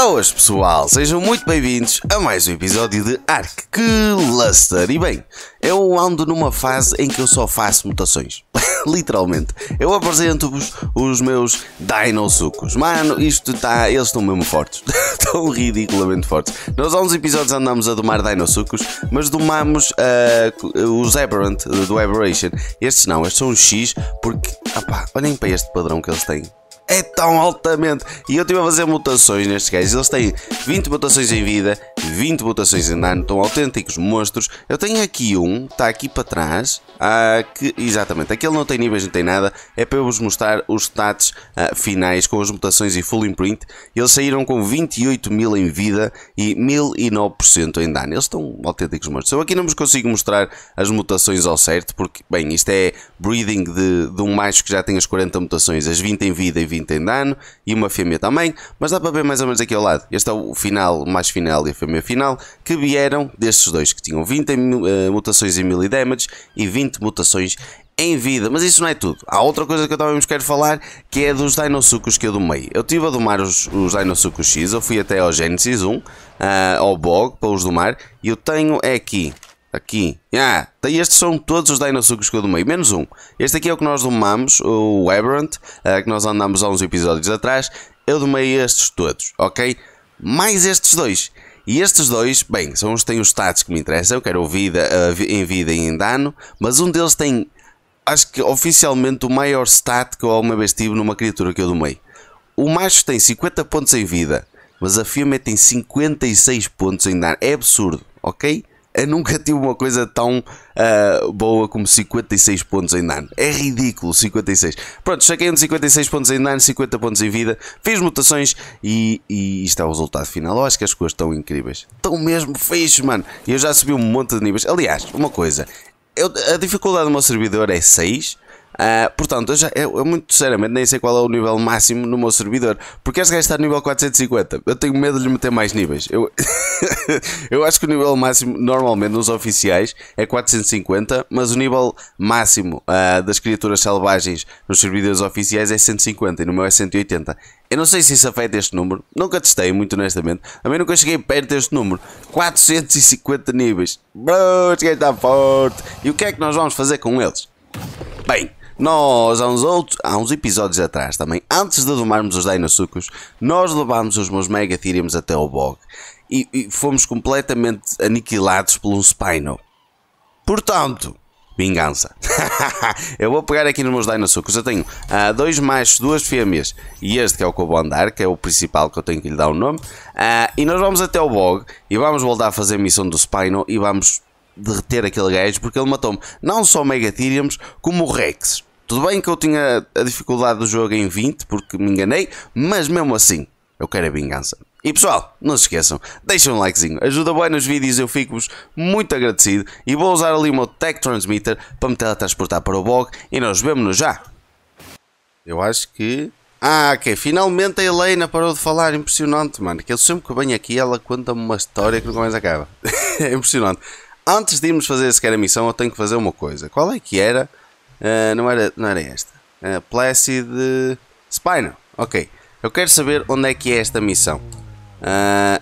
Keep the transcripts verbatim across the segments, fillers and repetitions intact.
Boas pessoal, sejam muito bem-vindos a mais um episódio de Ark Cluster. E bem, eu ando numa fase em que eu só faço mutações. Literalmente, eu apresento-vos os meus Dinosucos. Mano, isto está, eles estão mesmo fortes. Estão ridiculamente fortes. Nós há uns episódios andamos a domar Dinosucos, mas domamos uh, os Aberrant do Aberration. Estes não, estes são os X, porque, opá, olhem para este padrão que eles têm. É tão altamente. E eu estive a fazer mutações nestes gajos. Eles têm vinte mutações em vida, vinte mutações em dano. Estão autênticos monstros. Eu tenho aqui um, está aqui para trás, ah, que, exatamente, aquele não tem níveis, não tem nada. É para eu vos mostrar os stats ah, finais com as mutações e full imprint. Eles saíram com vinte e oito mil em vida e mil e nove por cento em dano. Eles estão autênticos monstros. Eu aqui não vos consigo mostrar as mutações ao certo, porque, bem, isto é breeding de, de um macho que já tem as quarenta mutações, as vinte em vida e vinte em dano, e uma fêmea também, mas dá para ver mais ou menos aqui ao lado. Este é o final, o mais final e a fêmea final, que vieram destes dois, que tinham vinte uh, mutações em melee damage e vinte mutações em vida. Mas isso não é tudo. Há outra coisa que eu também vos quero falar, que é dos Dinosucos que eu domei. Eu estive a domar os, os Dinosucos X, eu fui até ao Genesis um, uh, ao Bog, para os domar, e eu tenho é aqui. Aqui, ah, estes são todos os Dinosucos que eu domei, menos um. Este aqui é o que nós domamos, o Aberrant, uh, que nós andamos há uns episódios atrás. Eu domei estes todos, ok? Mais estes dois. E estes dois, bem, são os que têm os stats que me interessam. Eu quero o vida, uh, em vida e em dano. Mas um deles tem, acho que oficialmente, o maior stat que eu alguma vez tive numa criatura que eu domei. O macho tem cinquenta pontos em vida, mas a fêmea tem cinquenta e seis pontos em dano. É absurdo, ok? Eu nunca tive uma coisa tão uh, boa como cinquenta e seis pontos em dano. É ridículo, cinquenta e seis. Pronto, cheguei de cinquenta e seis pontos em dano, cinquenta pontos em vida. Fiz mutações e, e isto é o resultado final. Eu acho que as coisas estão incríveis. Estão mesmo fixes, mano. E eu já subi um monte de níveis. Aliás, uma coisa. Eu, a dificuldade do meu servidor é seis. Uh, portanto, eu, já, eu, eu muito sinceramente nem sei qual é o nível máximo no meu servidor, porque este gajo está no nível quatrocentos e cinquenta. Eu tenho medo de lhe meter mais níveis. Eu, eu acho que o nível máximo normalmente nos oficiais é quatrocentos e cinquenta, mas o nível máximo uh, das criaturas selvagens nos servidores oficiais é cento e cinquenta e no meu é cento e oitenta. Eu não sei se isso afeta este número, nunca testei muito honestamente. Também nunca cheguei perto deste número. Quatrocentos e cinquenta níveis. Bro, este gajo está forte. E o que é que nós vamos fazer com eles? Bem, nós há uns, outros, há uns episódios atrás também, antes de domarmos os Dinosucos, nós levámos os meus Megatheriums até ao Bog e, e fomos completamente aniquilados por um Spino. Portanto, vingança. Eu vou pegar aqui nos meus Dinosucos. Eu tenho uh, dois machos, duas fêmeas e este que é o que eu vou andar, que é o principal que eu tenho que lhe dar o nome. Uh, e nós vamos até ao Bog e vamos voltar a fazer a missão do Spino e vamos derreter aquele gajo, porque ele matou-me não só o Megatheriums como o Rex. Tudo bem que eu tinha a dificuldade do jogo em vinte, porque me enganei, mas mesmo assim, eu quero a vingança. E pessoal, não se esqueçam, deixem um likezinho, ajuda bem nos vídeos, eu fico-vos muito agradecido. E vou usar ali o meu Tech Transmitter para me teletransportar para o Bog e nós vemo-nos já. Eu acho que... Ah, ok, finalmente a Helena parou de falar, impressionante, mano. Que eu sempre que venho aqui ela conta-me uma história que nunca mais acaba. É impressionante. Antes de irmos fazer sequer a missão, eu tenho que fazer uma coisa. Qual é que era? Uh, não, era não era esta. Uh, Placid Spino. Ok. Eu quero saber onde é que é esta missão. Uh,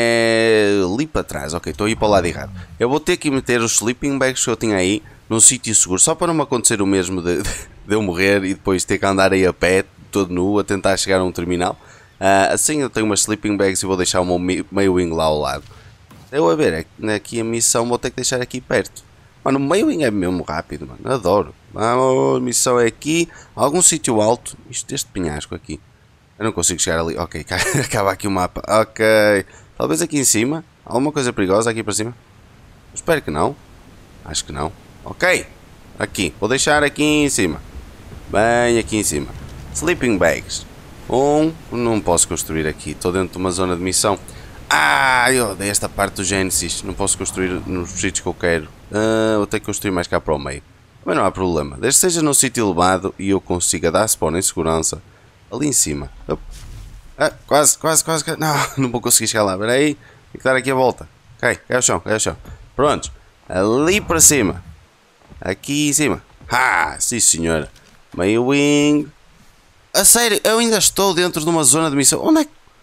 é ali para trás. Ok, estou a ir para o lado errado. Eu vou ter que meter os sleeping bags que eu tinha aí num sítio seguro. Só para não me acontecer o mesmo de, de eu morrer e depois ter que andar aí a pé, todo nu, a tentar chegar a um terminal. Uh, assim eu tenho umas sleeping bags e vou deixar o meu meio wing lá ao lado. Eu a ver, aqui a missão vou ter que deixar aqui perto. Mano, o meio é mesmo rápido, mano. Adoro. Vamos, a missão é aqui. Algum sítio alto. Isto deste penhasco aqui. Eu não consigo chegar ali. Ok, acaba aqui o mapa. Ok. Talvez aqui em cima. Alguma coisa perigosa aqui para cima? Espero que não. Acho que não. Ok. Aqui. Vou deixar aqui em cima. Bem aqui em cima. Sleeping bags. Um. Não posso construir aqui. Estou dentro de uma zona de missão. Ah, eu odeio esta parte do Genesis. Não posso construir nos sítios que eu quero. Uh, vou ter que construir mais cá para o meio. Mas não há problema. Desde que seja num sítio elevado e eu consiga dar spawn em segurança. Ali em cima. Ah, quase, quase, quase. Não, não vou conseguir chegar lá. Espera aí. Tem que dar aqui a volta. Ok, cai ao chão, cai ao chão. Pronto. Ali para cima. Aqui em cima. Ah, sim senhora. Meio wing. A sério, eu ainda estou dentro de uma zona de missão. Onde é que...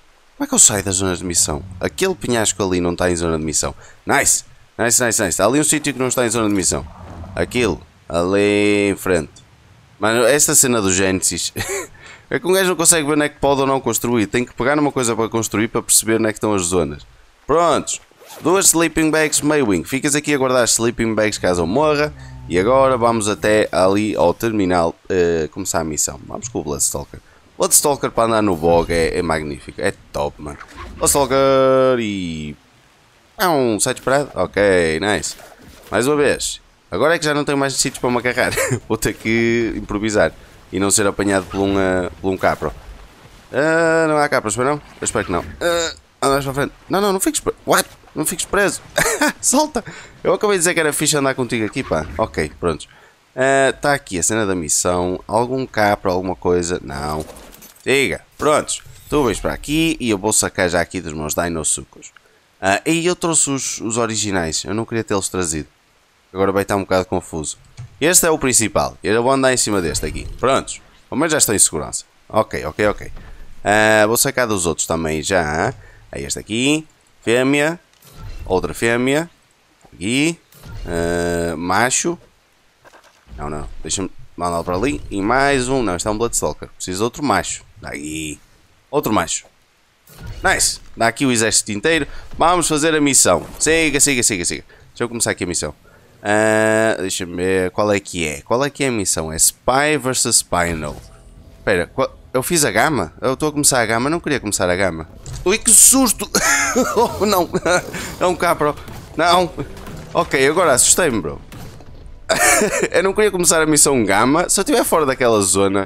Como é que eu saio das zonas de missão? Aquele penhasco ali não está em zona de missão. Nice! Nice, nice, nice. Está ali um sítio que não está em zona de missão. Aquilo. Ali em frente. Mano, esta cena do Genesis... é que um gajo não consegue ver onde é que pode ou não construir. Tem que pegar numa coisa para construir para perceber onde é que estão as zonas. Prontos. Duas sleeping bags Maywing. Ficas aqui a guardar as sleeping bags caso eu morra. E agora vamos até ali ao terminal uh, começar a missão. Vamos com o Bloodstalker. Bloodstalker para andar no bog é, é magnífico. É top, mano. Bloodstalker e... é um site parado? Ok, nice. Mais uma vez. Agora é que já não tenho mais sítios para me agarrar. Vou ter que improvisar. E não ser apanhado por um, uh, por um capro. Uh, não há capros, mas não? Eu espero que não. Uh, andas para frente. Não, não, não fiques preso. What? Não fiques preso. Solta. Eu acabei de dizer que era fixe andar contigo aqui, pá. Ok, pronto. Está uh, aqui a cena da missão. Algum capro, alguma coisa? Não. Siga. Prontos. Tu vais para aqui e eu vou sacar já aqui dos meus Dinosucos. Uh, e eu trouxe os, os originais. Eu não queria tê-los trazido. Agora vai estar um bocado confuso. Este é o principal. Eu vou andar em cima deste aqui. Prontos. Pelo menos já estou em segurança. Ok, ok, ok. Uh, vou sacar dos outros também já. É este aqui. Fêmea. Outra fêmea. Aqui. Uh, macho. Não, não. Deixa-me mandar para ali. E mais um. Não, este é um Bloodstalker. Preciso de outro macho. Daí. Outro macho. Nice. Dá aqui o exército inteiro. Vamos fazer a missão. Siga, siga, siga, siga. Deixa eu começar aqui a missão. Uh, Deixa-me ver qual é que é. Qual é que é a missão? É Spy versus Spinal. Espera, qual... eu fiz a gama? Eu estou a começar a gama, não queria começar a gama. Ui, que susto! Oh, não, é um capro. Não. Ok, agora assustei-me, bro. Eu não queria começar a missão gama se eu estiver fora daquela zona.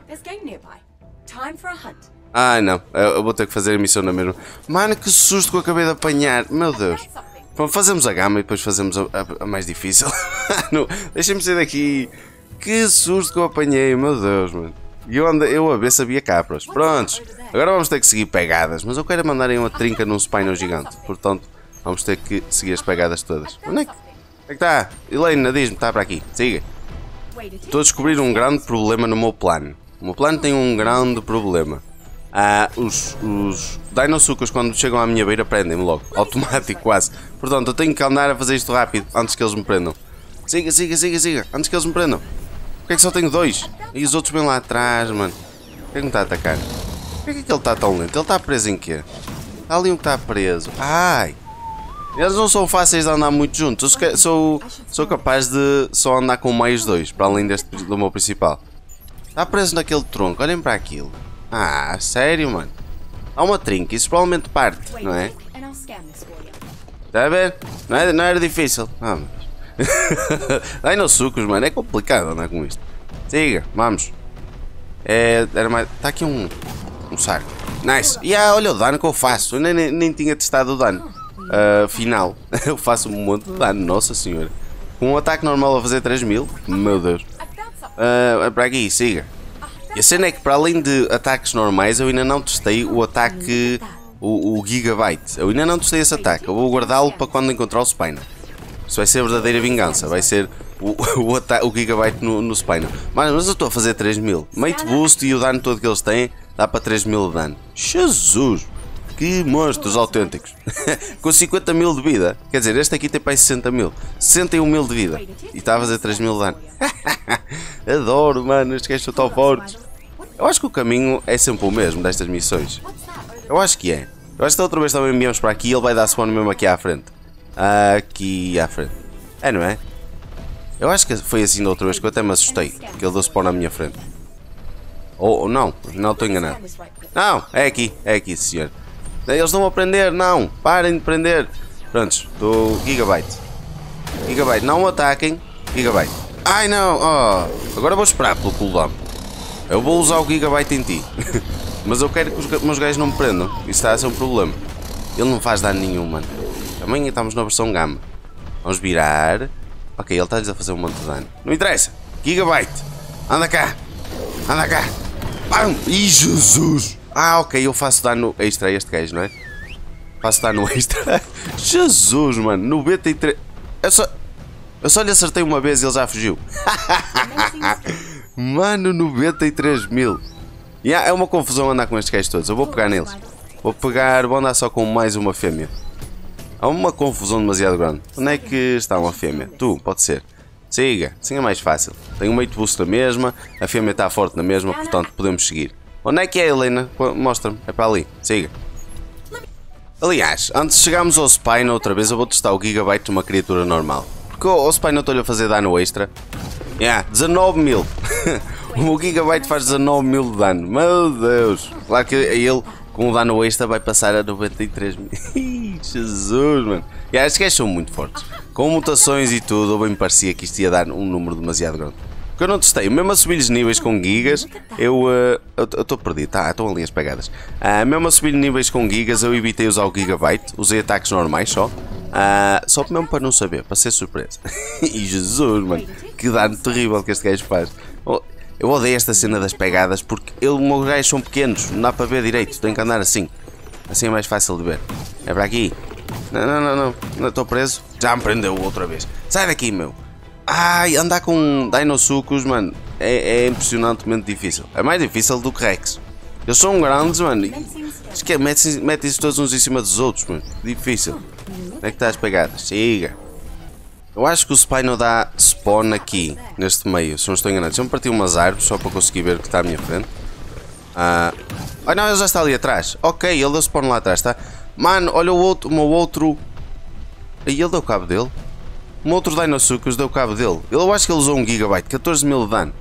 Ah, não, eu vou ter que fazer a missão na mesma. Mano, que susto que eu acabei de apanhar. Meu Deus. Bom, fazemos a gama e depois fazemos a, a, a mais difícil. Deixem-me sair daqui. Que susto que eu apanhei, meu Deus, mano. E eu, eu a ver sabia capras. Prontos. Agora vamos ter que seguir pegadas. Mas eu quero mandarem uma trinca num Spinal gigante. Portanto, vamos ter que seguir as pegadas todas. Onde é que, onde é que está? Elaine, diz-me, está para aqui. Siga. Estou a descobrir um grande problema no meu plano. O meu plano tem um grande problema. Ah, os, os Dinosucos quando chegam à minha beira prendem-me logo, automático quase. Portanto eu tenho que andar a fazer isto rápido antes que eles me prendam. Siga, siga, siga, siga, antes que eles me prendam. Porquê é que só tenho dois? E os outros vêm lá atrás, mano. Porquê é que me está a atacar? Porquê é que ele está tão lento? Ele está preso em quê? Está ali um que está preso. Ai! Eles não são fáceis de andar muito juntos. Eu sou, sou capaz de só andar com mais dois, para além deste do meu principal. Está preso naquele tronco, olhem para aquilo. Ah, sério, mano? Há uma trinca, isso provavelmente parte, não é? Está a ver? Não era, não era difícil. Ah, mas... Dinosucos, mano, é complicado andar com isto. Siga, vamos. É, era mais... Está aqui um, um saco. Nice. E ah, olha o dano que eu faço. Eu nem, nem, nem tinha testado o dano uh, final. Eu faço um monte de dano, nossa senhora. Com um ataque normal a fazer três mil. Meu Deus. Uh, é para aqui, siga. E a cena é que para além de ataques normais eu ainda não testei o ataque, o, o Gigabyte. Eu ainda não testei esse ataque, eu vou guardá-lo para quando encontrar o Spinal. Isso vai ser verdadeira vingança, vai ser o, o, o, o Gigabyte no, no Spinal. Mano, mas eu estou a fazer três mil. Mate boost e o dano todo que eles têm dá para três mil de dano. Jesus! Que monstros autênticos. Com cinquenta mil de vida. Quer dizer, este aqui tem para aí sessenta mil. sessenta e um mil de vida. E está a fazer três mil de dano. Adoro, mano, estes gajos são tão fortes. Eu acho que o caminho é sempre o mesmo destas missões. Eu acho que é. Eu acho que da outra vez também viemos para aqui e ele vai dar spawn mesmo aqui à frente. Aqui à frente. É, não é? Eu acho que foi assim da outra vez que eu até me assustei. Que ele deu spawn na minha frente. Ou, ou não, não estou enganado. Não, é aqui, é aqui, senhor. Eles estão a prender, não, parem de prender. Prontos, do Gigabyte. Gigabyte, não me ataquem. Gigabyte. Ai não, oh. Agora vou esperar pelo cooldown. Eu vou usar o Gigabyte em ti. Mas eu quero que os meus gajos não me prendam. Isso está a ser um problema. Ele não faz dano nenhum, mano. Também estamos na versão Gamma. Vamos virar. Ok, ele está-lhes a fazer um monte de dano. Não interessa. Gigabyte. Anda cá. Anda cá. Pam. Ih, Jesus. Ah, ok, eu faço dano extra a este gajo, não é? Faço dano extra. Jesus, mano. noventa e três. Eu só... Eu só lhe acertei uma vez e ele já fugiu. Mano, noventa e três mil. Yeah, é uma confusão andar com estes gajos todos. Eu vou pegar neles. Vou pegar, vou andar só com mais uma fêmea. Há uma confusão demasiado grande. Onde é que está uma fêmea? Tu, pode ser. Siga, assim é mais fácil. Tenho um mate boost na mesma, a fêmea está forte na mesma, portanto podemos seguir. Onde é que é, Helena? Mostra-me, é para ali, siga. Aliás, antes de chegarmos ao Spino outra vez, eu vou testar o Gigabyte de uma criatura normal. Porque o Spino estou-lhe a fazer dano extra. Yeah, dezanove mil. O Gigabyte faz dezanove mil de dano. Meu Deus. Claro que ele, com o dano extra, vai passar a noventa e três mil. Jesus, mano. Yeah, estes gajos são muito fortes. Com mutações e tudo, eu bem me parecia que isto ia dar um número demasiado grande. Porque eu não testei, mesmo a subir os níveis com gigas, eu estou uh, perdido, tá, estão ali as pegadas. Uh, mesmo a subir níveis com gigas, eu evitei usar o Gigabyte, usei ataques normais só. Uh, só mesmo para não saber, para ser surpresa. E Jesus, mano, que dano terrível que este gajo faz. Eu odeio esta cena das pegadas porque ele, os meus gajos são pequenos, não dá para ver direito, tenho que andar assim. Assim é mais fácil de ver. É para aqui. Não, não, não, não, não estou preso. Já me prendeu outra vez. Sai daqui, meu. Ai, andar com Deinosuchus, mano, é, é impressionantemente difícil. É mais difícil do que Rex. Eles são grandes, mano. Acho que metem-se metem todos uns em cima dos outros, mano. Difícil. Onde é que está as pegadas? Siga. Eu acho que o Spino dá spawn aqui, neste meio, se não estou enganado. Se eu me partir umas árvores só para conseguir ver o que está à minha frente. Ah, ah não, ele já está ali atrás. Ok, ele deu spawn lá atrás, tá? Mano, olha o outro, o meu outro. Aí ele deu cabo dele. Um outro Deinosuchus deu cabo dele. Eu acho que ele usou um Gigabyte, catorze mil de dano.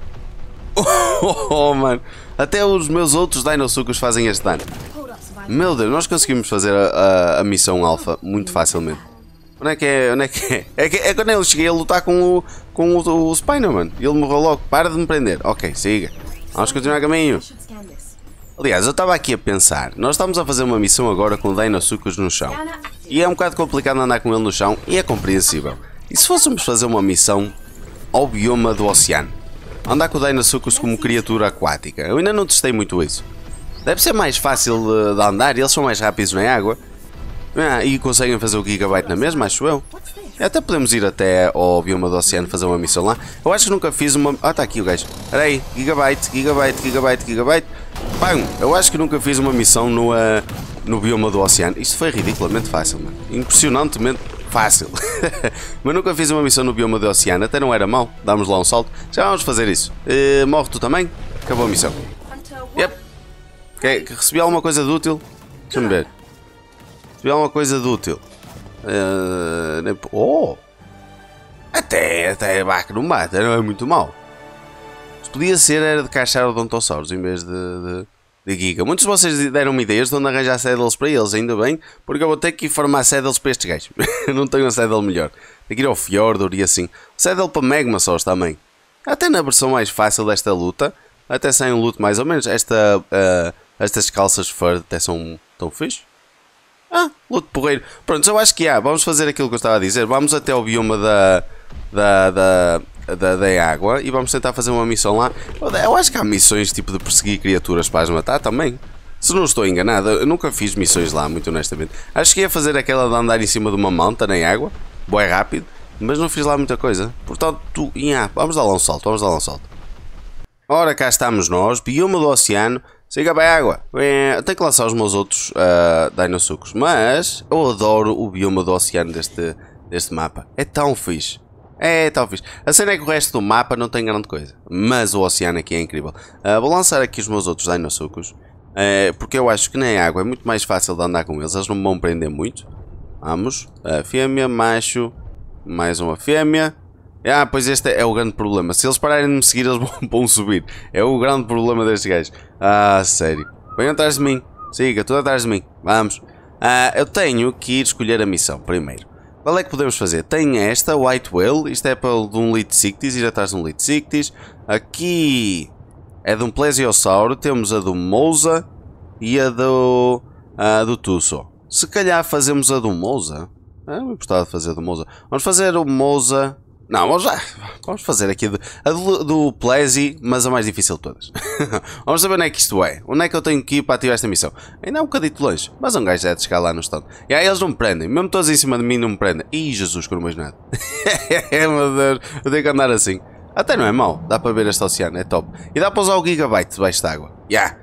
Oh, oh, mano. Até os meus outros Deinosuchus fazem este dano. Meu Deus, nós conseguimos fazer a, a, a missão alfa muito facilmente. Onde é que é? Onde é que é? É, que, é quando eu cheguei a lutar com o, com o, o Spino, mano. E ele morreu logo. Para de me prender. Ok, siga. Vamos continuar caminho. Aliás, eu estava aqui a pensar. Nós estamos a fazer uma missão agora com o Deinosuchus no chão. E é um bocado complicado andar com ele no chão. E é compreensível. E se fôssemos fazer uma missão ao bioma do oceano? Andar com o Deinosuchus como criatura aquática. Eu ainda não testei muito isso. Deve ser mais fácil de andar, eles são mais rápidos na água. Ah, e conseguem fazer o Gigabyte na mesma, acho eu. Até podemos ir até ao bioma do oceano fazer uma missão lá. Eu acho que nunca fiz uma... Ah, está aqui o gajo. Espera aí, Gigabyte, Gigabyte, Gigabyte, Gigabyte. Pam! Eu acho que nunca fiz uma missão no, uh, no bioma do oceano. Isto foi ridiculamente fácil, mano. Impressionantemente fácil. Mas nunca fiz uma missão no bioma do oceano, até não era mau. Damos lá um salto. Já vamos fazer isso. Uh, morre tu também? Acabou a missão. Yep. Okay. Recebi alguma coisa de útil? Deixa-me ver. Recebi alguma coisa de útil. Uh, oh! Até, até baque não mata, não é muito mau. Se podia ser era de caixar o Odontossauros em vez de, de, de Giga. Muitos de vocês deram-me ideias de onde arranjar saddles para eles, ainda bem, porque eu vou ter que ir formar saddles para estes gajos. Não tenho um saddle melhor. Tenho que ir ao Fjordor e assim. Saddle para Magmasaurs também. Até na versão mais fácil desta luta, até sem um loot mais ou menos. Esta, uh, estas calças fur até são tão fixe. Ah, luto porreiro. Pronto, eu acho que há. Vamos fazer aquilo que eu estava a dizer. Vamos até ao bioma da, da, da, da, da água e vamos tentar fazer uma missão lá. Eu acho que há missões tipo de perseguir criaturas para as matar também. Se não estou enganado, eu nunca fiz missões lá, muito honestamente. Acho que ia fazer aquela de andar em cima de uma monta na água, bem rápido, mas não fiz lá muita coisa. Portanto, tu, yeah, vamos dar lá um salto, vamos dar lá um salto. Ora, cá estamos nós, bioma do oceano. Siga para a água. Eu tenho que lançar os meus outros uh, Deinosuchus, mas eu adoro o bioma do oceano deste, deste mapa. É tão fixe. É tão fixe. A cena é que o resto do mapa não tem grande coisa, mas o oceano aqui é incrível. Uh, vou lançar aqui os meus outros Deinosuchus, uh, porque eu acho que na água é muito mais fácil de andar com eles. Eles não me vão prender muito. Vamos. Uh, fêmea, macho, mais uma fêmea. Ah, pois este é o grande problema. Se eles pararem de me seguir, eles vão, vão subir. É o grande problema destes gajos. Ah, sério. Venham atrás de mim. Siga, tudo atrás de mim. Vamos. Ah, eu tenho que ir escolher a missão primeiro. Qual é que podemos fazer? Tem esta, White Whale. Isto é para de um Lithictis. Ir atrás de um Lithictis. Aqui é de um Plesiosauro. Temos a do Mousa e a do, a do Tusso. Se calhar fazemos a do Mousa. Ah, não me importava de fazer a do Mousa. Vamos fazer o Mousa... Não, vamos já. Vamos fazer aqui de, a do, do Plesi, mas a mais difícil de todas. Vamos saber onde é que isto é. Onde é que eu tenho que ir para ativar esta missão? Ainda é um bocadito longe, mas um gajo já é de chegar lá no stand. E aí eles não me prendem, mesmo todos em cima de mim não me prendem. Ih, Jesus, que eu não vejo nada. Meu Deus, eu tenho que andar assim. Até não é mau, dá para ver este oceano, é top. E dá para usar o Gigabyte debaixo de água. Yeah.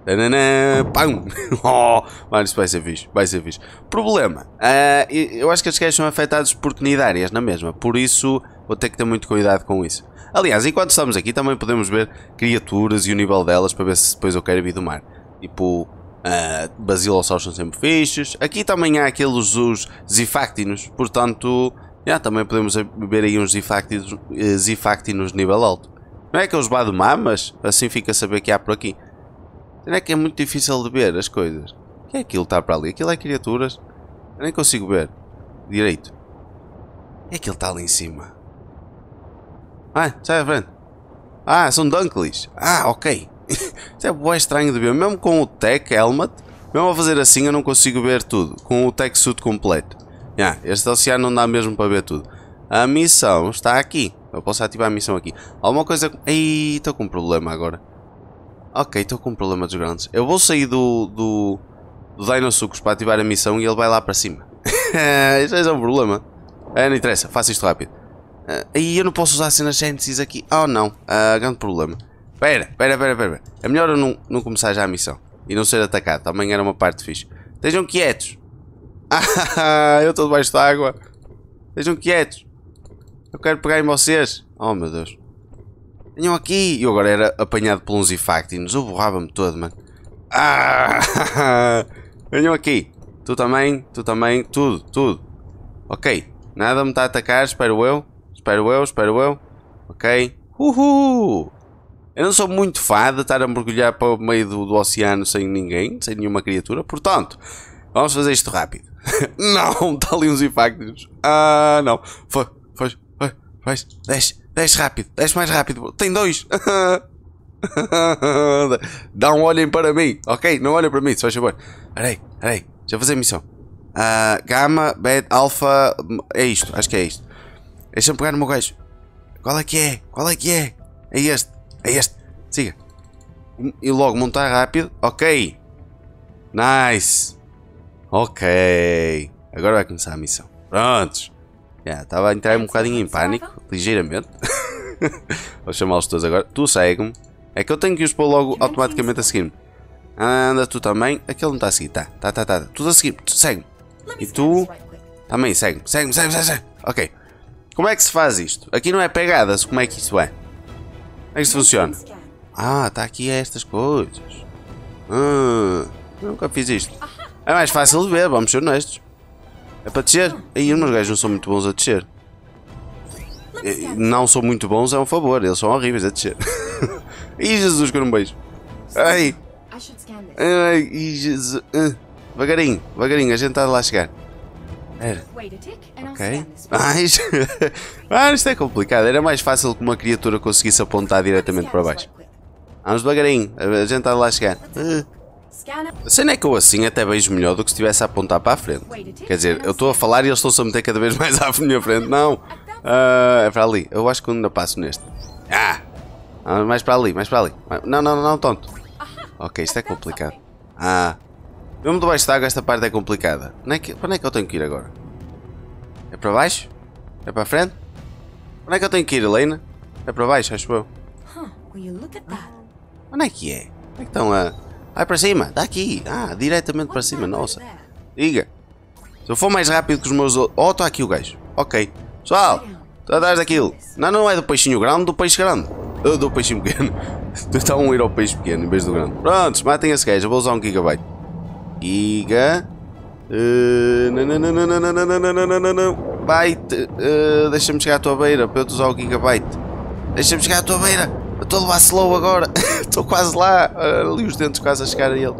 Tananã, pam! Oh, mano, isso vai ser fixe, vai ser fixe. Problema, uh, eu acho que as gajas são afetadas por cnidárias na mesma, por isso vou ter que ter muito cuidado com isso. Aliás, enquanto estamos aqui também podemos ver criaturas e o nível delas para ver se depois eu quero vir do mar. Tipo, uh, Basilosaurus são sempre fixes. Aqui também há aqueles os Zifactinos, portanto, yeah, também podemos ver aí uns Zifactinos, uh, Zifactinos de nível alto. Não é que eu os vá do mar, mas assim fica a saber que há por aqui. Não é que é muito difícil de ver as coisas. O que é aquilo que está para ali? Aquilo é criaturas. Eu nem consigo ver direito. O que é aquilo que está ali em cima? Ah, sai à frente. Ah, são Dunkleys. Ah, ok. Isso é bem estranho de ver. Mesmo com o Tech Helmet, mesmo a fazer assim eu não consigo ver tudo. Com o Tech Suit completo. Yeah, este oceano não dá mesmo para ver tudo. A missão está aqui. Eu posso ativar a missão aqui. Alguma coisa... Ei, estou com um problema agora. Ok, estou com um problema dos grandes. Eu vou sair do... do... do Dinosuchus para ativar a missão e ele vai lá para cima. Isso é um problema. É, não interessa, faço isto rápido. Aí uh, eu não posso usar cenas Genesis aqui. Oh não, uh, grande problema. Espera, espera, espera, espera. É melhor eu não, não começar já a missão. E não ser atacado, também era uma parte fixe. Estejam quietos. Ah, eu estou debaixo da água. Estejam quietos. Eu quero pegar em vocês. Oh meu Deus. Venham aqui. Eu agora era apanhado por uns Zifactinos. Eu borrava-me todo, mano. Ah, venham aqui. Tu também, tu também, tudo, tudo. Ok. Nada me está a atacar, espero eu. Espero eu, espero eu. Ok. Uhul. Eu não sou muito fã de estar a mergulhar para o meio do, do oceano sem ninguém, sem nenhuma criatura. Portanto, vamos fazer isto rápido. Não, está ali uns Zifactinos. Ah, não. Foi, foi, foi, foi. Desce, desce rápido, desce mais rápido. Tem dois. Não olhem para mim. Ok, não olhem para mim, se faz favor. Peraí, peraí. Deixa eu fazer a missão. Uh, Gamma, Beta, Alpha. É isto, acho que é isto. Deixa-me pegar no meu gajo. Qual é que é? Qual é que é? É este, é este. Siga. E logo montar rápido. Ok. Nice. Ok. Agora vai começar a missão. Prontos. Yeah, estava a entrar um bocadinho em pânico. Ligeiramente. Vou chamá-los todos agora. Tu segue-me. É que eu tenho que os pôr logo automaticamente a seguir-me. Anda tu também. Aquele não está a seguir. Tá, tá, tá, tá. Tudo a seguir. Segue-me. E tu também segue-me. Segue-me, segue-me, segue-me. Ok. Como é que se faz isto? Aqui não é pegadas. Como é que isso é? Como é que isso funciona? Ah, está aqui estas coisas. Ah, nunca fiz isto. É mais fácil de ver, vamos ser honestos. É para descer. Aí os meus gajos não são muito bons a descer. Não são muito bons, é um favor. Eles são horríveis a descer. Ih, Jesus, que eu não beijo. Ai. Ai, Jesus. Uh, devagarinho, devagarinho, a gente está lá a chegar. Era. Ok. Mas. Ah, isto é complicado. Era mais fácil que uma criatura conseguisse apontar diretamente para baixo. Vamos devagarinho, a gente está lá a chegar. Uh. A cena é que eu assim até vejo melhor do que se estivesse a apontar para a frente. Quer dizer, eu estou a falar e eles estão-se a meter cada vez mais à minha frente. Não. Uh, é para ali. Eu acho que ainda passo neste. Ah! Ah, mais para ali, mais para ali. Não, não, não, não, tonto. Ok, isto é complicado. Ah. Mesmo debaixo de água esta parte é complicada. Onde é que, para onde é que eu tenho que ir agora? É para baixo? É para a frente? Onde é que eu tenho que ir, Helena? É para baixo, acho eu. Onde é que é? Onde é que estão a... Ah, é para cima, está aqui. Ah, diretamente para cima, nossa. Diga. Se eu for mais rápido que os meus... Oh, está aqui o gajo. Ok. Pessoal, estou atrás daquilo. Não, não é do peixinho grande, do peixe grande. Eu do peixinho pequeno. Estão a ir ao peixe pequeno em vez do grande. Prontos, matem esse gajo. Eu vou usar um gigabyte. Giga. Uh, não, não, não, não, não, não, não, não, não, não, não. Byte. Uh, Deixa-me chegar à tua beira para eu te usar o gigabyte. Deixa-me chegar à tua beira. Eu estou a levar slow agora. Estou quase lá. Uh, ali os dentes quase a chegar a ele.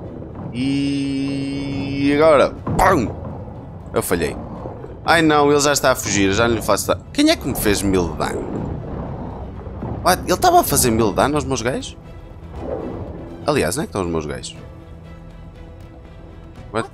E agora. Pum! Eu falhei. Ai não, ele já está a fugir. Já não lhe faço dano. Quem é que me fez mil de dano? What? Ele estava a fazer mil de dano aos meus gajos? Aliás, onde é que estão os meus gajos? What?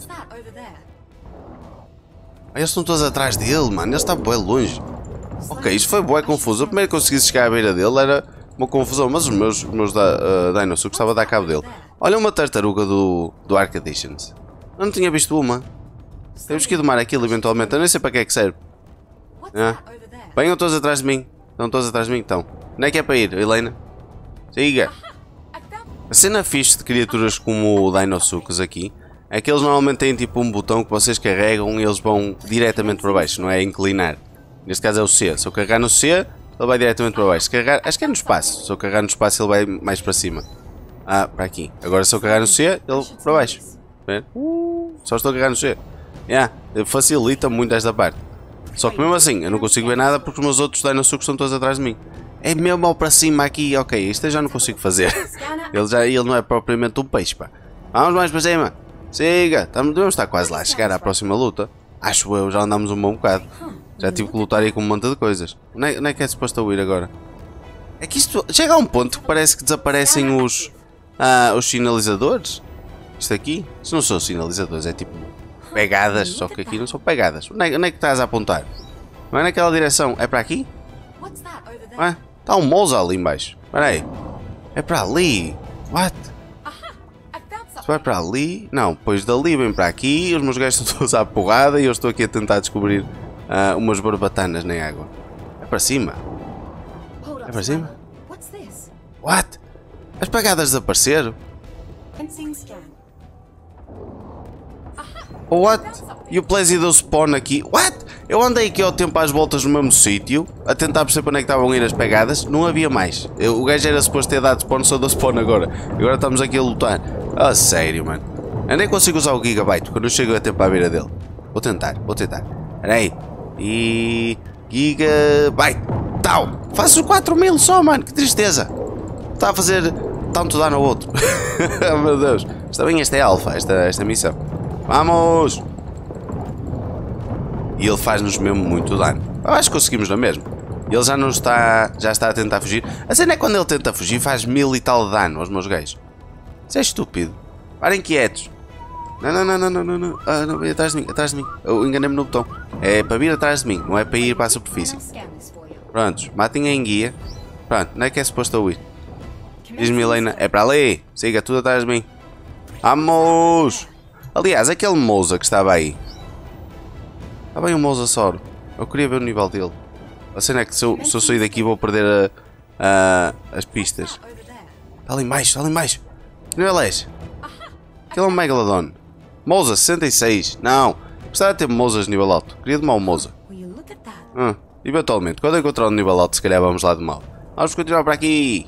Ah, eles estão todos atrás dele, mano. Ele está bem longe. Ok, isto foi bué confuso. Eu primeiro consegui chegar à beira dele era uma confusão, mas os meus, os meus da, uh, Dinosaur estava a dar cabo dele. Olha uma tartaruga do, do Ark Editions. Eu não tinha visto uma. Temos que domar aquilo eventualmente. Eu nem sei para que é que serve. Ah. Venham todos atrás de mim. Estão todos atrás de mim, então. Onde é que é para ir, Helena? Siga. A cena fixe de criaturas como o Deinosuchus aqui é que eles normalmente têm tipo um botão que vocês carregam e eles vão diretamente para baixo, não é inclinar. Neste caso é o C. Se eu carregar no C, ele vai diretamente para baixo. Se carregar, acho que é no espaço. Se eu carregar no espaço, ele vai mais para cima. Ah, para aqui. Agora se eu carregar no C, ele para baixo. Uh, só estou a carregar no C. Yeah, facilita muito esta parte. Só que mesmo assim, eu não consigo ver nada porque os meus outros Deinosuchus estão todos atrás de mim. É mesmo mal para cima aqui. Ok, isto eu já não consigo fazer. Ele, já, ele não é propriamente um peixe, pá. Vamos mais para cima. Siga. Devemos estar quase lá a chegar à próxima luta. Acho eu, já andamos um bom bocado. Já tive que lutar aí com um monte de coisas. Onde é, onde é que é suposto eu ir agora? É que isto chega a um ponto que parece que desaparecem os, ah, os sinalizadores. Isto aqui, isto não são sinalizadores, é tipo pegadas, só que aqui não são pegadas. Onde é, onde é que estás a apontar? Não é naquela direção, é para aqui? Não é? Está um Moza ali embaixo. Espera aí. É para ali. What? Se vai para ali... Não, pois dali vem para aqui, os meus gajos estão todos à porrada e eu estou aqui a tentar descobrir uh, umas barbatanas na água. É para cima. É para cima? What? As pegadas desapareceram? What? E o Plesy deu spawn aqui? What? Eu andei aqui ao tempo às voltas no mesmo sítio, a tentar perceber para onde é que estavam a ir as pegadas, não havia mais. Eu, o gajo era suposto ter dado spawn, só deu spawn agora. Agora estamos aqui a lutar. Ah, sério, mano. Eu nem consigo usar o Gigabyte quando eu chego a tempo à beira dele. Vou tentar, vou tentar. Espera aí. E... Gigabyte. Tal. Faço quatro mil só, mano. Que tristeza. Está a fazer tanto dano ao outro. Oh, meu Deus. Está bem, esta é alfa, esta, esta missão. Vamos. E ele faz-nos mesmo muito dano. Eu acho que conseguimos na mesma. Ele já não está... Já está a tentar fugir. A cena é quando ele tenta fugir faz mil e tal de dano aos meus gajos. Isso é estúpido. Parem quietos. Não, não, não, não, não, não, não. Ah, não, atrás de mim, atrás de mim. Eu enganei-me no botão. É para vir atrás de mim, não é para ir para a superfície. Prontos, matem a enguia. Pronto, não é que é suposto eu ir. Diz-me, Helena, é para ali. Siga tudo atrás de mim. Vamos! Aliás, aquele Moza que estava aí. Está bem um Mosasauro. Eu queria ver o nível dele. A cena é que se eu, se eu sair daqui vou perder a, a, as pistas. Está ali embaixo, está ali embaixo. Que nível és? Aquele é um Megalodon. Moza, sessenta e seis. Não. Gostava de ter Mozas de nível alto. Queria de mau Moza. Hum, eventualmente, quando eu encontrar um nível alto, se calhar vamos lá de mal. Vamos continuar para aqui.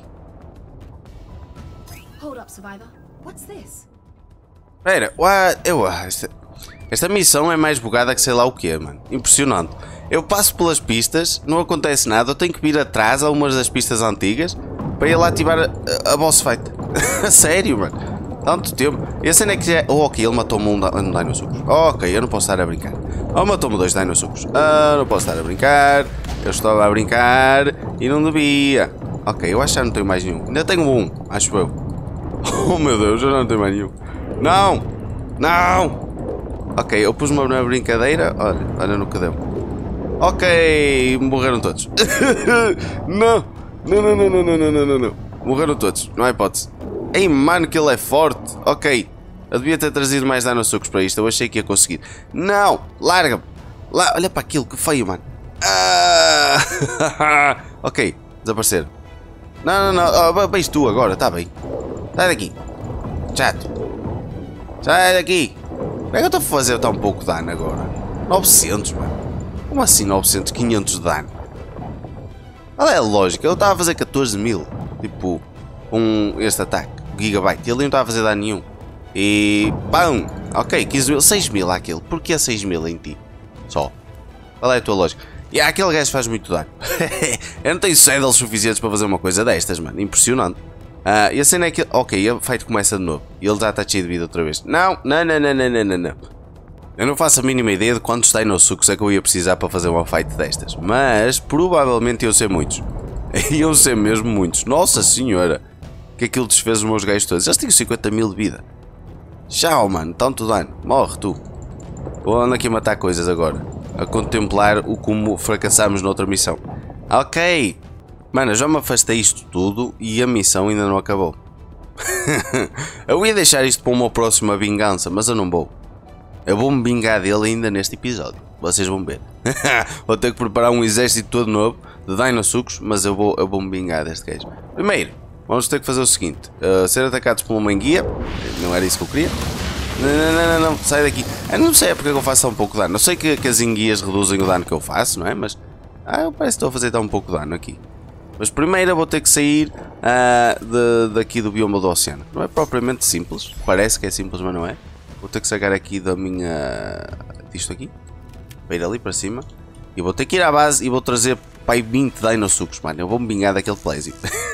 Espera, eu, esta, esta missão é mais bugada que sei lá o que, mano. Impressionante. Eu passo pelas pistas, não acontece nada, eu tenho que vir atrás a umas das pistas antigas para ir lá ativar a, a boss fight. Sério, mano. Tanto tempo. E a cena é que já... Oh, ok, ele matou-me um, um Deinosuchus. Oh, ok, eu não posso estar a brincar. Oh, matou-me dois Deinosuchus. Ah, não posso estar a brincar. Eu estava a brincar e não devia. Ok, eu acho que já não tenho mais nenhum. Ainda tenho um, acho eu. Oh, meu Deus, eu já não tenho mais nenhum. Não! Não! Ok, eu pus-me na brincadeira. Olha, olha no que deu. Ok, morreram todos. Não! Não, não, não, não, não, não, não, não. Morreram todos, não há hipótese. Ei, mano, que ele é forte. Ok, eu devia ter trazido mais Deinosuchus para isto. Eu achei que ia conseguir. Não! Larga-me! Lá, olha para aquilo, que feio, mano. Ah! Ok, desapareceram. Não, não, não. Oh, vens tu agora, está bem. Sai daqui. Chato. Sai daqui. Como é que eu estou a fazer tão pouco dano agora? novecentos, mano. Como assim novecentos? quinhentos de dano? Qual é a lógica? Eu estava a fazer catorze mil. Tipo, com este ataque. Gigabyte. Ele não estava a fazer dano nenhum. E... Pão! Ok, quinze mil. seis mil àquele. Porquê seis mil em ti? Só. Qual é a tua lógica? E yeah, aquele gajo faz muito dano. Eu não tenho saddles suficientes para fazer uma coisa destas, mano. Impressionante. Uh, e a cena é que... Ok, o fight começa de novo. E ele já está cheio de vida outra vez. Não, não, não, não, não, não, não. Eu não faço a mínima ideia de quantos Deinosuchus é que eu ia precisar para fazer uma fight destas. Mas, provavelmente iam ser muitos. Iam ser mesmo muitos. Nossa senhora. Que aquilo desfez os meus gajos todos. Eles tinham cinquenta mil de vida. Tchau, mano. Tanto dano. Morre, tu. Vou andar aqui a matar coisas agora. A contemplar o como fracassámos noutra missão. Ok. Mano, eu já me afastei isto tudo e a missão ainda não acabou. Eu ia deixar isto para uma próxima vingança, mas eu não vou. Eu vou me vingar dele ainda neste episódio. Vocês vão ver. Vou ter que preparar um exército todo novo de Deinosuchus, mas eu vou, eu vou me vingar deste gajo. Primeiro, vamos ter que fazer o seguinte. Uh, ser atacados por uma enguia. Não era isso que eu queria. Não, não, não, não, não. Sai daqui. Eu não sei porque eu faço tão pouco dano. Eu sei que, que as enguias reduzem o dano que eu faço, não é? Mas... Ah, eu parece que estou a fazer tão pouco dano aqui. Mas primeiro eu vou ter que sair uh, de, daqui do bioma do oceano. Não é propriamente simples. Parece que é simples, mas não é. Vou ter que sacar aqui da minha... disto aqui. Para ir ali para cima. E vou ter que ir à base e vou trazer pai vinte Dinosucos, mano. Eu vou me vingar daquele Plesio.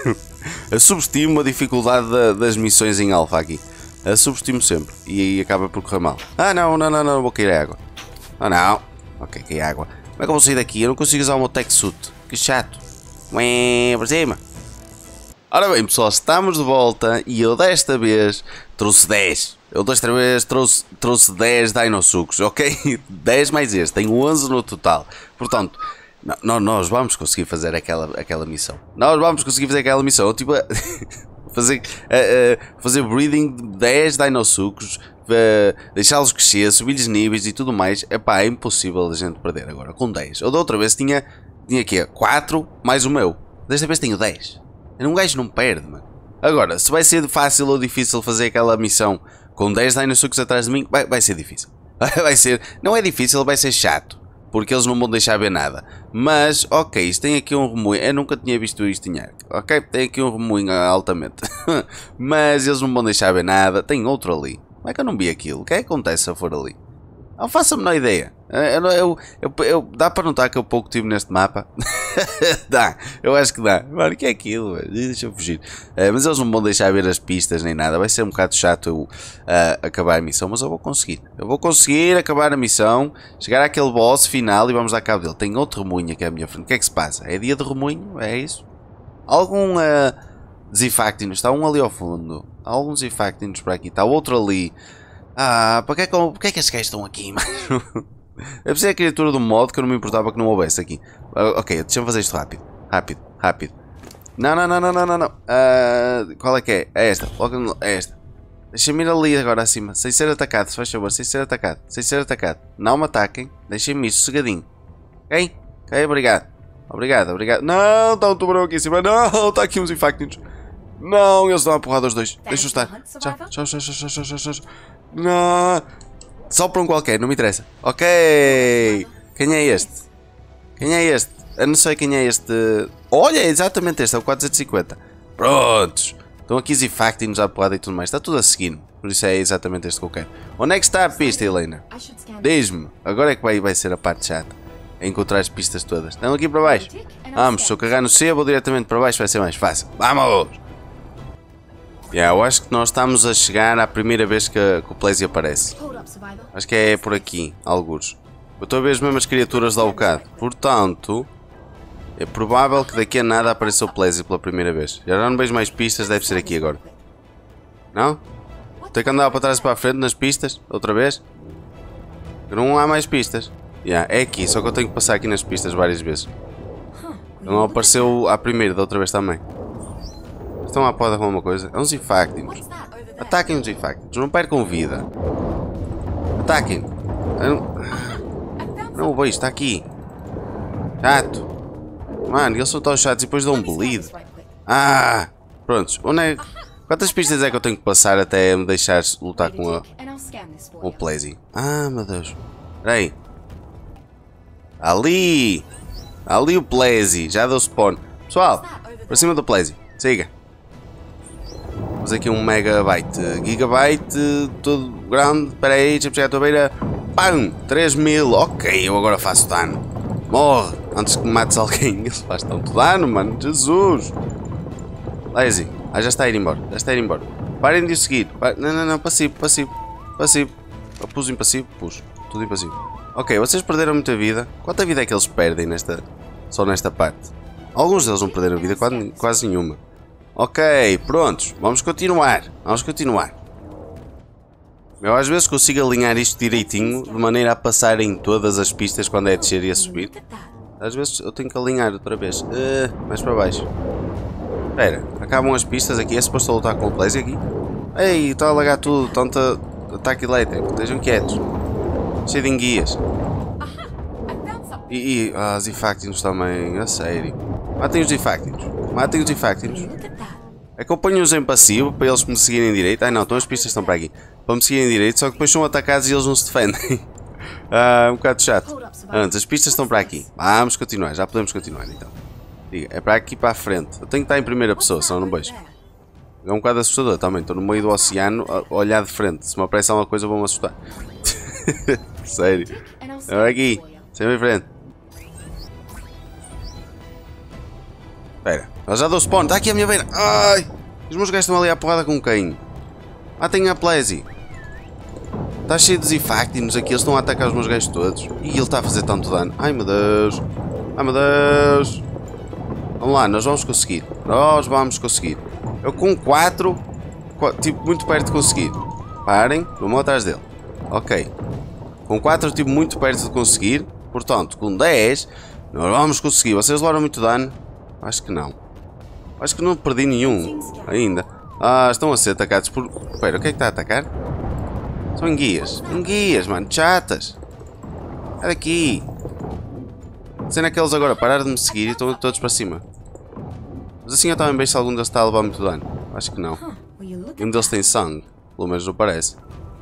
Eu subestimo a dificuldade da, das missões em alfa aqui. Eu subestimo sempre. E aí acaba por correr mal. Ah não, não, não, não, vou cair a água. Ah não. Ok, caí a água. Como é que eu vou sair daqui? Eu não consigo usar o meu tech suit. Que chato. Ué, para cima. Ora bem pessoal, estamos de volta e eu desta vez trouxe dez. Eu desta vez trouxe, trouxe dez Dinosucos, ok? dez mais este, tenho onze no total. Portanto, não, nós vamos conseguir fazer aquela, aquela missão. Nós vamos conseguir fazer aquela missão. Eu, tipo, fazer, uh, uh, fazer breeding de dez Dinosucos, uh, deixá-los crescer, subir-lhes níveis e tudo mais. Epá, é impossível a gente perder agora com dez. Eu da outra vez tinha, tinha aqui quatro mais o meu. Desta vez tenho dez. Um gajo não perde, mano. Agora, se vai ser fácil ou difícil fazer aquela missão com dez Dinosucos atrás de mim, vai, vai ser difícil. Vai ser, não é difícil, vai ser chato. Porque eles não vão deixar ver nada. Mas, ok, isto tem aqui um remoinho. Eu nunca tinha visto isto em Ark. Ok, tem aqui um remoinho altamente. Mas eles não vão deixar ver nada. Tem outro ali. Como é que eu não vi aquilo? O que é que acontece se eu for ali? Não faço a menor ideia. Eu, eu, eu, eu, dá para notar que eu pouco tive neste mapa? Dá, eu acho que dá. Mano, o que é aquilo? Deixa eu fugir. Uh, mas eles não vão deixar ver as pistas nem nada. Vai ser um bocado chato eu uh, acabar a missão. Mas eu vou conseguir. Eu vou conseguir acabar a missão. Chegar àquele boss final e vamos dar cabo dele. Tem outro remoinho aqui à minha frente. O que é que se passa? É dia de remoinho? É isso? Algum uh, Zifactinus? Está um ali ao fundo. Há alguns Zifactinus para aqui. Está outro ali. Ah, para que é que, porque é que estes gajos estão aqui, mano? Deve ser a criatura do modo que eu não me importava que não houvesse aqui. Uh, ok, deixa-me fazer isto rápido. Rápido, rápido. Não, não, não, não, não, não, não. Uh, qual é que é? É esta. Logo, é esta. Deixa-me ir ali agora acima. Sem ser atacado, se faz favor. Sem ser atacado. Sem ser atacado. Não me ataquem. Deixem-me isso, sossegadinho. Ok? Ok, obrigado. Obrigado, obrigado. Não, está um tubarão aqui em cima. Não, está aqui uns Zifactinus. Não, eles dão a porrada aos dois. Deixa-os estar. Tchau, tchau, tchau, tchau, tchau, tchau, tchau. Não. Só para um qualquer, não me interessa. Ok. Quem é este? Quem é este? Eu não sei quem é este. Olha, é exatamente este, é o quatrocentos e cinquenta. Prontos. Estão aqui Zifactinus à porrada e tudo mais. Está tudo a seguir-me. Por isso é exatamente este que eu quero. Onde é que está a pista, Helena? Diz-me. Agora é que vai, vai ser a parte chata. É encontrar as pistas todas. Estão aqui para baixo. Vamos, se eu carregar no C, vou diretamente para baixo, vai ser mais fácil. Vamos! Yeah, eu acho que nós estamos a chegar à primeira vez que, que o Plesio aparece. Acho que é por aqui, alguns. Eu estou a ver as mesmas criaturas de há bocado. Portanto, é provável que daqui a nada apareça o Plesio pela primeira vez. Já não vejo mais pistas, deve ser aqui agora. Não? Tenho que andar para trás e para a frente nas pistas, outra vez? Não há mais pistas. Yeah, é aqui, só que eu tenho que passar aqui nas pistas várias vezes. Não apareceu à primeira, da outra vez também. Estão à poda com alguma coisa? É uns Zifactinus. Ataquem os Zifactinus, não percam vida. Ataquem. Não, não o vejo, está aqui. Chato. Mano, eles são tão chatos e depois dão um bleed. Ah! Prontos, onde é... Quantas pistas é que eu tenho que passar até me deixar lutar com, a... com o Plesio? Ah, meu Deus. Espera aí. Ali! Ali o Plesio, já deu spawn. Pessoal, para cima do Plesio. Siga. Vamos aqui um megabyte, gigabyte, tudo grande. Espera aí, deixa-me chegar à tua beira. Pam! três mil. Ok, eu agora faço dano. Morre! Antes que me mates alguém. Ele faz tanto dano, mano. Jesus! Lazy. Ah, já está a ir embora. Já está a ir embora. Parem de o seguir. Não, não, não. Passivo, passivo. Passivo. Eu pus em passivo? Pus. Tudo em passivo. Ok, vocês perderam muita vida. Quanta vida é que eles perdem nesta... só nesta parte? Alguns deles não perderam vida, quase, quase nenhuma. Ok, prontos. Vamos continuar. Vamos continuar. Eu às vezes consigo alinhar isto direitinho, de maneira a passar em todas as pistas quando é a descer e a subir. Às vezes eu tenho que alinhar outra vez. Uh, mais para baixo. Espera, acabam as pistas aqui. É suposto eu lutar com o Plesio aqui? Ei, está a alagar tudo. Tanto ataque elétrico. Estejam quietos. Cheio de enguias. E, e ah, Zifactinus também. A sério. Matem os Zifactinus. Matem os Zifactinus. É que eu ponho-os em passivo para eles me seguirem direito. Ai não, então as pistas estão para aqui. Para me seguirem direito, só que depois são atacados e eles não se defendem. Ah, um bocado chato. Antes, as pistas estão para aqui. Vamos continuar, já podemos continuar então. Diga, é para aqui para a frente. Eu tenho que estar em primeira pessoa, senão não vejo. É um bocado assustador também. Estou no meio do oceano a olhar de frente. Se me aparece alguma coisa, vou-me assustar. Sério. É aqui, sempre em frente. Espera, ela já deu spawn. Está aqui a minha beira. Ai! Os meus gajos estão ali à porrada com quem? Ah, tem a Plesi. Está cheio de Zifactinos aqui, eles estão a atacar os meus gajos todos. E ele está a fazer tanto dano. Ai meu Deus. Ai meu Deus. Vamos lá, nós vamos conseguir. Nós vamos conseguir. Eu com quatro, tipo, muito perto de conseguir. Parem, vamos atrás dele. Ok. Com quatro, tipo, muito perto de conseguir. Portanto, com dez, nós vamos conseguir. Vocês levaram muito dano? Acho que não. Acho que não perdi nenhum ainda. Ah, estão a ser atacados por... Espera, o que é que está a atacar? São enguias. Enguias, mano. Chatas. Sai daqui. Sendo que eles agora pararam de me seguir e estão todos para cima. Mas assim eu também vejo se algum deles está a levar muito dano. Acho que não. E um deles tem sangue. Pelo menos não parece.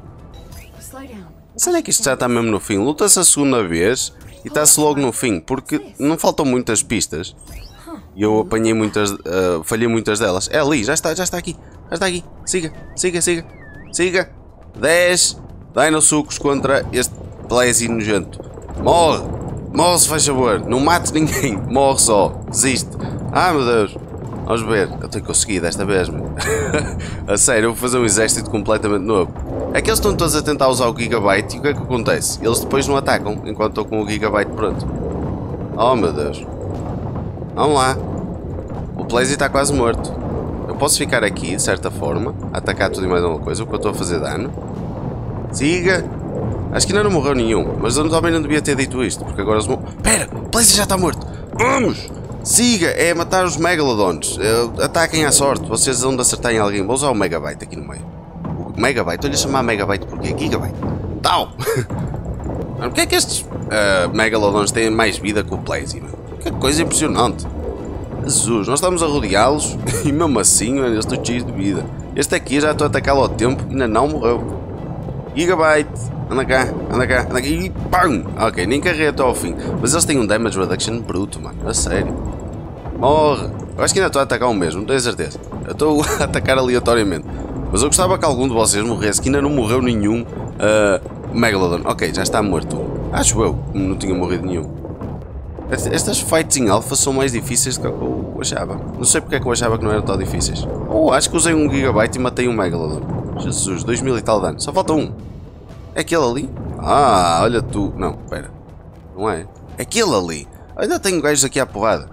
Será é que isto já está mesmo no fim? Luta-se a segunda vez e está-se logo no fim. Porque não faltam muitas pistas. E eu apanhei muitas... Uh, falhei muitas delas. É ali, já está, já está aqui. Já está aqui. Siga, siga, siga. Siga. dez Dinosucos contra este Plesi nojento. Morre. Morre se faz favor. Não mate ninguém. Morre só. Desiste. Ah, meu Deus. Vamos ver. Eu tenho conseguido desta vez, mano. A sério, eu vou fazer um exército completamente novo. É que eles estão todos a tentar usar o Gigabyte e o que é que acontece? Eles depois não atacam enquanto estou com o Gigabyte pronto. Oh, meu Deus. Vamos lá. O Plesi está quase morto. Eu posso ficar aqui, de certa forma, atacar tudo e mais alguma coisa, porque eu estou a fazer dano. Siga. Acho que ainda não morreu nenhum, mas eu também não devia ter dito isto, porque agora os... Pera, o Plesi já está morto. Vamos! Siga, é matar os Megalodons. Ataquem à sorte, vocês vão de acertar em alguém. Vou usar o Megabyte aqui no meio. O Megabyte, estou-lhe a chamar Megabyte porque é Gigabyte. Tal! Porquê é que estes uh, Megalodons têm mais vida que o Plesi, mano? Que coisa impressionante. Jesus, nós estamos a rodeá-los e mesmo assim, mano, eles estão cheios de vida. Este aqui já estou a atacá-lo ao tempo e ainda não morreu. Gigabyte, anda cá, anda cá, anda cá e pam! Ok, nem carreguei até ao fim. Mas eles têm um damage reduction bruto, mano, a sério. Morre! Eu acho que ainda estou a atacar o mesmo, não tenho certeza. Eu estou a atacar aleatoriamente. Mas eu gostava que algum de vocês morresse, que ainda não morreu nenhum uh, Megalodon. Ok, já está morto. Acho eu, não tinha morrido nenhum. Estas fights em alpha são mais difíceis do que eu achava. Não sei porque é que eu achava que não eram tão difíceis. Oh, acho que usei um Gigabyte e matei um Megalodon. Jesus, dois mil e tal dano. Só falta um. É aquele ali? Ah, olha tu. Não, espera. Não é? É aquele ali. Ainda tenho gajos aqui à porrada.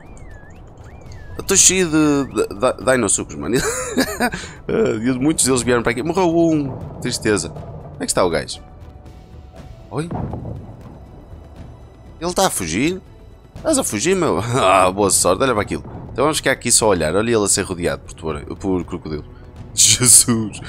Eu estou cheio de, de, de Dinosucos, mano. Muitos deles vieram para aqui. Morreu um. Tristeza. Onde é que está o gajo? Oi? Ele está a fugir? Estás a fugir, meu? Ah, boa sorte, olha para aquilo. Então vamos ficar aqui só a olhar. Olha ele a ser rodeado por, por crocodilo. Jesus!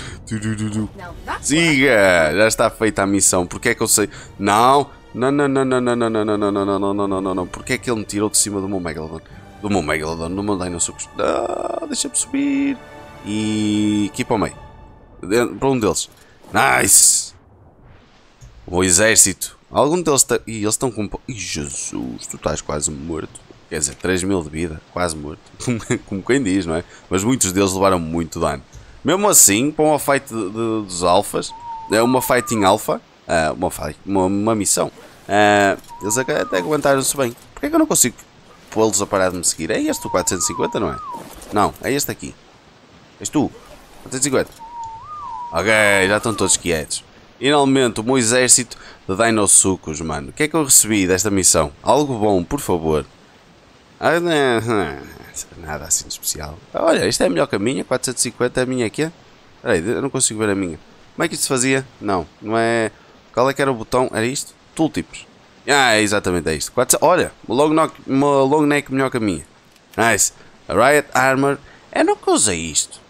Siga! Já está feita a missão. Porque é que eu sei? Não! Não, não, não, não, não, não, não, não, não, não, não, não, não, não, não. Porque é que ele me tirou de cima do meu Megalodon? Do meu Megalodon, do meu Dinosucos. Ah, deixa-me subir. E... aqui para o meio. Para um deles. Nice! O exército. Algum deles está... Ih, eles estão com... Ih, Jesus, tu estás quase morto. Quer dizer, três mil de vida, quase morto. Como quem diz, não é? Mas muitos deles levaram muito dano. Mesmo assim, para uma fight de, de, dos alfas, é uma fight em alfa, uh, uma, fight, uma, uma missão, uh, eles até aguentaram-se bem. Porquê é que eu não consigo pô-los a parar de me seguir? É este o quatrocentos e cinquenta, não é? Não, é este aqui. És tu, quatrocentos e cinquenta. Ok, já estão todos quietos. Finalmente, o meu exército de Dinosucos, mano. O que é que eu recebi desta missão? Algo bom, por favor. Ah, não, nada assim de especial. Olha, isto é melhor que a minha. quatrocentos e cinquenta é a minha aqui. Espera aí, eu não consigo ver a minha. Como é que isto se fazia? Não, não é... Qual é que era o botão? Era isto? Tooltips. Ah, é exatamente é isto. quatrocentos... Olha, uma long, neck, uma long neck melhor que a minha. Nice. A Riot Armor. Eu nunca usei isto.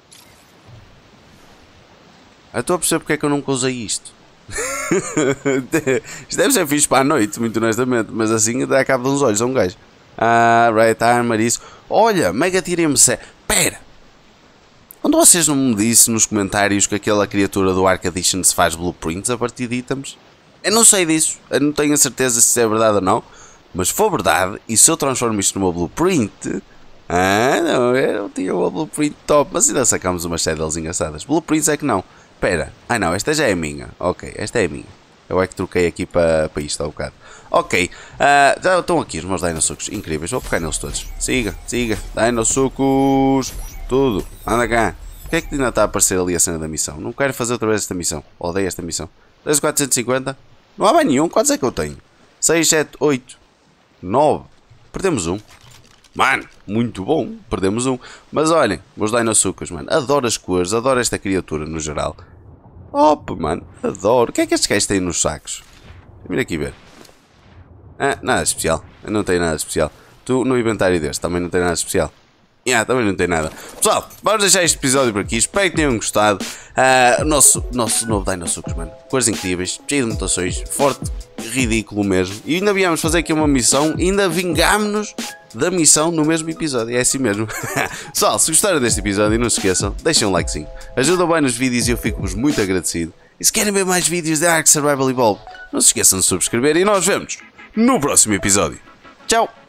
Eu estou a perceber porque é que eu nunca usei isto. Isto deve ser fixe para a noite, muito honestamente. Mas assim dá cabo de uns olhos a um gajo. Ah, Riot Armor, isso. Olha, Mega Tira M sete. Pera. Onde vocês não me dissem nos comentários que aquela criatura do Ark Edition se faz blueprints a partir de itens? Eu não sei disso, eu não tenho a certeza se isso é verdade ou não, mas se for verdade, e se eu transformo isto numa blueprint... Ah, não, eu tinha uma blueprint top, mas ainda sacamos umas saddles engraçadas. Blueprints é que não. Espera, ah não, esta já é minha. Ok, esta é minha. Eu é que troquei aqui para, para isto há um bocado. Ok, uh, já estão aqui os meus dinosucos incríveis. Vou pegar neles todos. Siga, siga. Dinosucos. Tudo. Anda cá. Porquê é que ainda está a aparecer ali a cena da missão? Não quero fazer outra vez esta missão. Odeio esta missão. dez mil quatrocentos e cinquenta. Não há bem nenhum. Quantos é que eu tenho? seis, sete, oito, nove. Perdemos um. Mano, muito bom. Perdemos um. Mas olhem, meus dinosucos, mano. Adoro as cores. Adoro esta criatura no geral. Opa, mano. Adoro. O que é que estes gajos têm nos sacos? Vem aqui ver. Ah, nada especial. Eu não tenho nada especial. Tu no inventário deste também não tem nada especial. Yeah, também não tem nada. Pessoal, vamos deixar este episódio por aqui. Espero que tenham gostado. Uh, nosso, nosso novo Dinosucos, mano. Cores incríveis, cheio de mutações, forte, ridículo mesmo. E ainda viemos fazer aqui uma missão. E ainda vingámos-nos da missão no mesmo episódio. É assim mesmo. Pessoal, se gostaram deste episódio, não se esqueçam, deixem um likezinho. Ajuda bem nos vídeos e eu fico-vos muito agradecido. E se querem ver mais vídeos de Ark Survival Evolved, não se esqueçam de subscrever. E nós vemos no próximo episódio. Tchau!